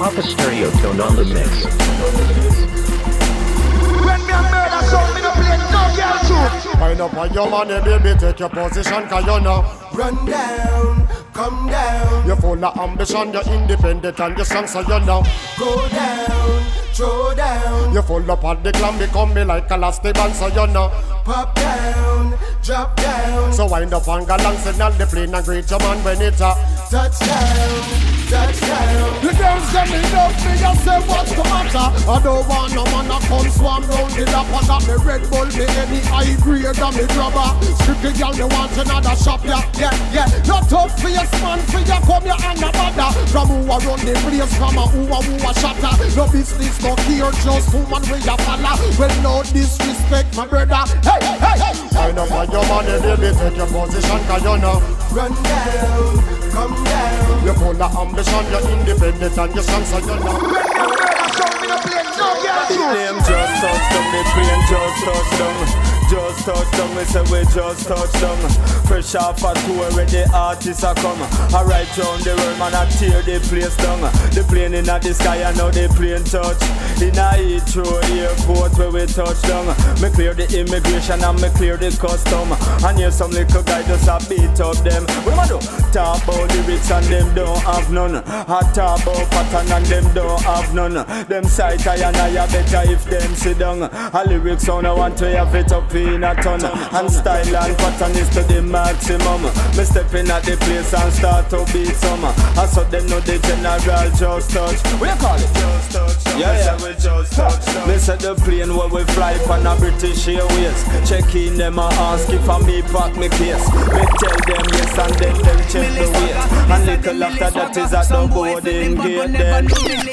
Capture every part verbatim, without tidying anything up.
Riddim Stereotone on the mix. When me a murder song, me no play no girl too. Wind up on your money, baby, take your position, cause you know. Run down, come down. You're full of ambition, you're independent and you're strong, so you know. Go down, throw down. You're full up on the glam, become me like elastic band, so you know. Pop down, drop down. So wind up and go long, signal the plane and greet your man when it's a touchdown, touchdown. The girls them in up, me just say what's the matter. I don't want no man a come swarm round the lap. I got me Red Bull, me any high grade and me grabber. Strictly girl, me want another shop, yeah, yeah, yeah. Not tough for your man, for your come here and a bother. From who a run the place, from a who a who a shatter. No business, no care, just woman with your follow. Well, no disrespect, my brother. Hey, hey, hey. Wind up on your money, baby, take your position, cause you know. Run down, come down. You're full of ambition, you're independent and you're strong, so you know. When me a murder song, me no play no girl too. Them just touch them, the train just touch them. Just touch them, we say we just touch them. Fresh off a tour where the artists are come. I ride round the world, man, I tear the place down. The plane in the sky, I know the plane touch. In a Heathrow airport where we touch down. Me clear the immigration and me clear the custom. And hear some little guy just a beat up them. What am I do? Talk about lyrics and them don't have none. I talk about pattern and them don't have none. Them sight I and I better if them sit down. A lyrics sound I want to have it up in a ton. And style and pattern is to the maximum. Me step in at the place and start to beat some. I saw them know the general just touch. What you call it? Just touch. Yeah, yeah. We just touch. Me said the plane where we fly on a British Airways. Check in them and ask if I me pack me case. Me tell them yes and then them check the weight. And little after that is at the boarding gate then.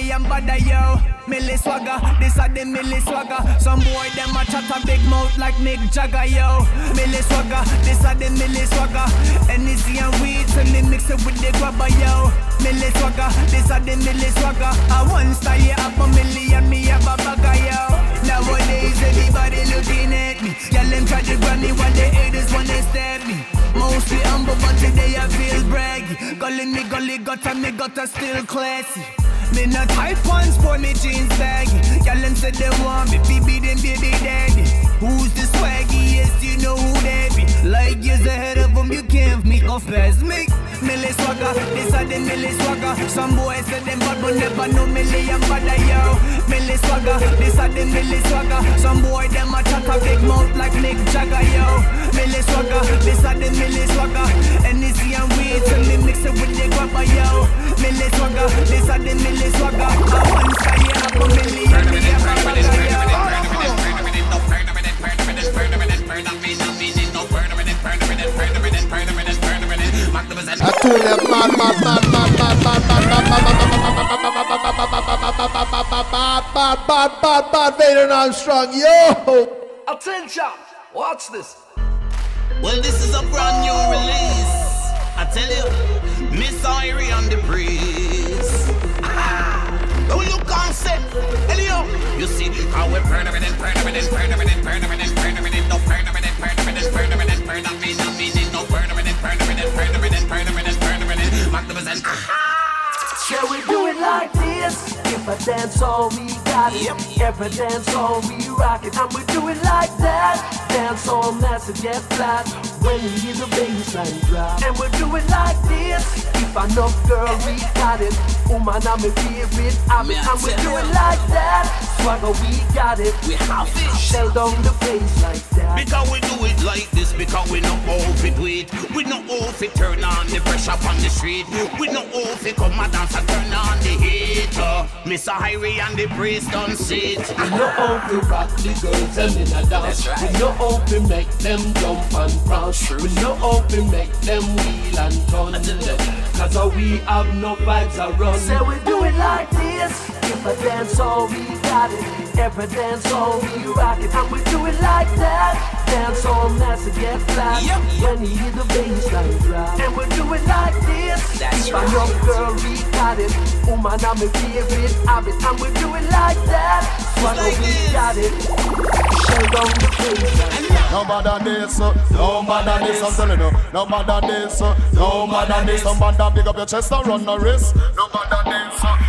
Millie swagger, this a the Millie swagger. Some boy them a chat a big mouth like Mick Jagger, yo. Millie swagger, this a the Millie swagger. Hennessy and weed, so me mix it with the grabber, yo. Millie swagger, this a the Millie swagger. I one style you have a million, me have a bagger, yo. Nowadays everybody looking at me. Y'all them try to grab me while the haters wanna stab me. Mostly humble, but today I feel braggy. Calling me gully gutter, me gutter still classy. Me not type one sport, me jeans baggy. Y'all them said they want me, be them baby daddy. Who's the swaggiest, you know who they be. Like years ahead of them, you can't make off as me. Millie swagger, this a the Millie swagger. Some boys said them bad but never know Millie and bada, yo. Millie swagger, this a the Millie swagger. Some boy them a chat a big mouth like Mick Jagger, yo. Millie swagger, this a the Millie swagger. Hennessy and weed, so me mix it with the grabber, yo. Millie swagger, this a the Millie swagger. I want to say you have a million, me have a bagger, yo. I told them mad, mad, mad, mad, mad, mad, mad, mad, mad, mad, mad, mad, Vader Armstrong, yo! Attention, watch this. Well, this is a brand new release. I tell you, Miss Irie on the breeze. Ah, oh, you can't say, Elio. You see how we're permanent, permanent, permanent, permanent, permanent, no permanent, permanent, permanent, permanent, no meaning, no permanent, permanent, permanent, permanent, permanent, magnificent. Shall we do it like this? If I dance all we got it. Yep. Every dance all we rock it. And we do it like that. Dance all mass and get flat when you hear the bass line drop. And we do it like this. If I know girl we got it. Oh man, I'm a favorite. I'm it. And we do it like that. Swagger we got it. We have it. Shell down the bass like that. Because we do it like this. Because we know off it with. We know off it turn on the pressure on the street. We know off it come and dance and turn on the heater. Mister Irie and the priest don't sit. We know how to rock the girls and in a dance. Right. We know how to make them jump and bounce. We know how to make them wheel and turn. Cause all we have no vibes around. So we do it like this. If I dance all we got it. Every dance all we rock it. And we do it like that. Dance all mass and get flat. Yep. When you hear the bass line drop. And we do it like this. That's if right. I know girl we got it. Oh man, I'm a favorite habit. And we do it like that. Swallow like we this. Got it. Shell down the bass line. No matter this, no matter this, I'm telling you. No matter this, no matter this. No matter big up your chest and run the wrist. No matter this.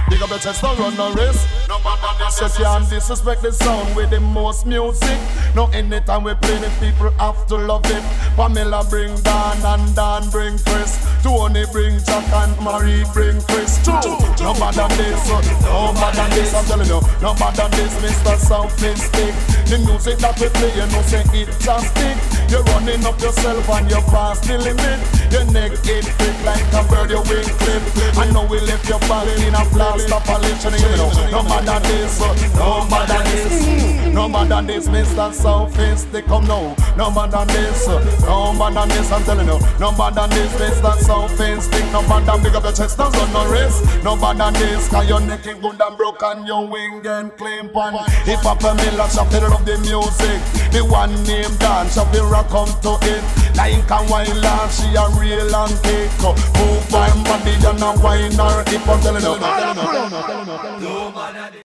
Big up your chest, don't run no risk. No matter this, you can't disrespect the sound with the most music. No, anytime we play the people have to love it. Pamela bring Dan and Dan bring Chris. Tony bring Jack and Marie bring Chris too. No matter this, no matter this, I'm telling you. No matter this, Mister Southeastic. The music that we play, you know say it just stick. You're running up yourself and you're past the limit. Your neck it big like a bird, your wing clip. I know we left your back in a plaster polish. You know, no matter this, no matter this, no matter this, Mister Southeastic, come now. No matter this, no matter this, I'm telling you. No matter this, Mister Southeastic. No matter big up your chest, don't run no race. No matter this, cause your neck is good and broken, your wing and claim pan. If Papa Miller shop it love the music, the one named Dan shop it rock come to it. Like a wine land, she a real and cake. Move wine body and a wine her hip, I'm telling you.